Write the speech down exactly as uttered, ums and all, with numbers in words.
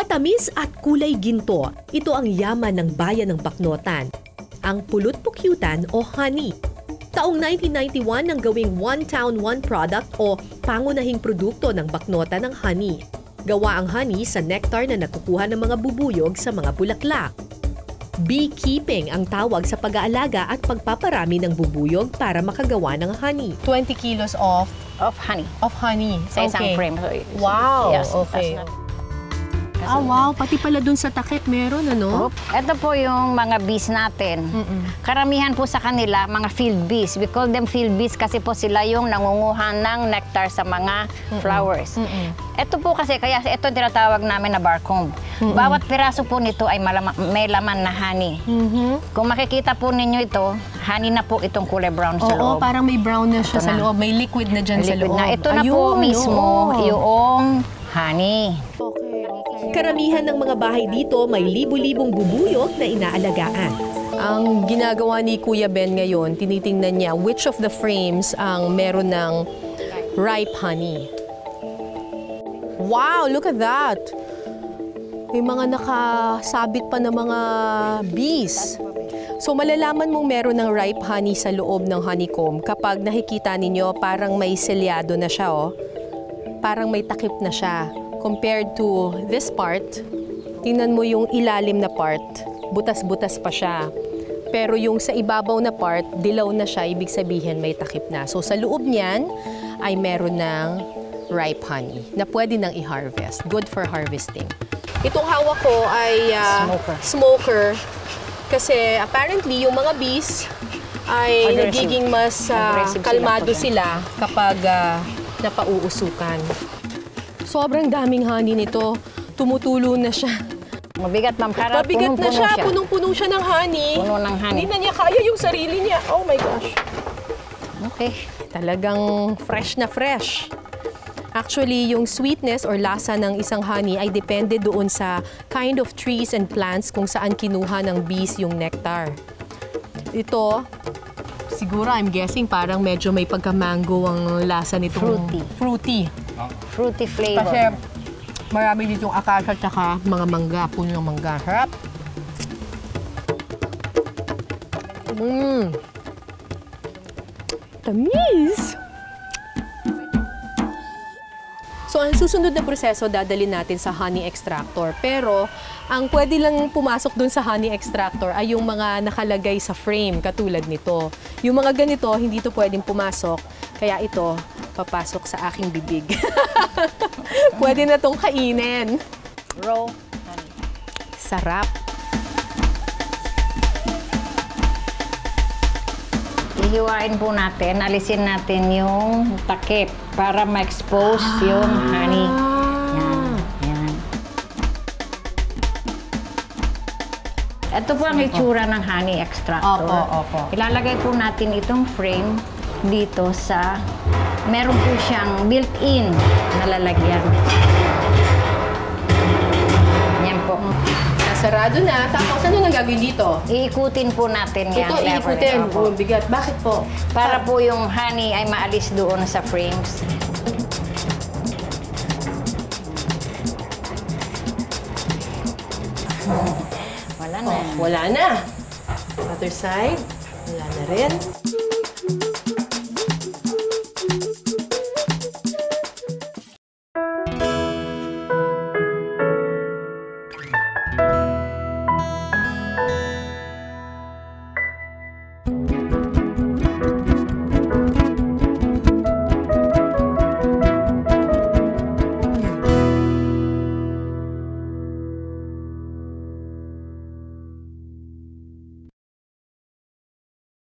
Matamis at kulay ginto, ito ang yaman ng bayan ng Baknotan. Ang pulot-pukyutan o honey. Taong nineteen ninety-one nang gawing One Town, One Product o pangunahing produkto ng Baknotan ng honey. Gawa ang honey sa nectar na nakukuha ng mga bubuyog sa mga bulaklak. Beekeeping ang tawag sa pag-aalaga at pagpaparami ng bubuyog para makagawa ng honey. twenty kilos of Of honey. of honey Sa isang Okay. frame. So, Wow, yes, okay. that's not- Ah, wow. Pati pala dun sa takip meron, ano? Oop. Ito po yung mga bees natin. Karamihan po sa kanila, mga field bees. We call them field bees kasi po sila yung nangunguha ng nectar sa mga flowers. Ito po kasi, kaya ito tinatawag namin na barcomb. Bawat piraso po nito ay malama, may laman na honey. Kung makikita po ninyo ito, honey na po itong kulay brown sa Oo, loob. parang may brown na siya Ito sa na. loob. May liquid na dyan sa Liquid loob. na. Ito na po Ayun, mismo oo. yung honey. Karamihan ng mga bahay dito may libu-libong bubuyog na inaalagaan. Ang ginagawa ni Kuya Ben ngayon, tinitingnan niya which of the frames ang meron ng ripe honey. Wow, look at that! May mga nakasabit pa ng mga bees. So malalaman mong meron ng ripe honey sa loob ng honeycomb kapag nakikita ninyo parang may selyado na siya, oh. Parang may takip na siya. Compared to this part, tingnan mo yung ilalim na part, butas-butas pa siya. Pero yung sa ibabaw na part, dilaw na siya, ibig sabihin may takip na. So sa loob niyan ay meron ng ripe honey na pwede nang i-harvest. Good for harvesting. Itong hawak ko ay uh, Smoker. smoker. Kasi apparently yung mga bees ay Aggressive. nagiging mas uh, Aggressive sila kalmado po sila kapag uh, napauusukan. Sobrang daming honey nito. Tumutulo na siya. Mabigat, ma'am. Kara, Mabigat na punong-puno siya. siya. Punong-puno siya ng honey. Puno ng honey. Hindi na niya kaya yung sarili niya. Oh my gosh. Okay. Talagang fresh na fresh. Actually, yung sweetness or lasa ng isang honey ay depende doon sa kind of trees and plants kung saan kinuha ng bees yung nectar. Ito, siguro I'm guessing parang medyo may pagka-mango ang lasa nitong Fruity. fruity. Fruity flavor. Kasi marami ditong akasya at saka mga mangga, puno ng mangga. Harap! Mmm! Tamis! So, ang susunod na proseso, dadalhin natin sa honey extractor. Pero, ang pwede lang pumasok dun sa honey extractor ay yung mga nakalagay sa frame, katulad nito. Yung mga ganito, hindi to pwedeng pumasok. Kaya ito, papasok sa aking bibig. Pwede na tong kainin. Raw. Sarap. Ihiwain po natin, alisin natin yung takip para ma-expose yung honey. Yan, yan. Ito po ang itsura ng honey extractor. Opo, opo. Ilalagay po natin itong frame dito sa, meron po siyang built-in na lalagyan. Yan po. Sarado na. Tapos, ano nang gagawin dito? Iikutin po natin yan. Ito, lever iikutin. nito po. Oh, bigat. Bakit po? Para po yung honey ay maalis doon sa frames. Wala na. Wala na. Other side. Wala na rin.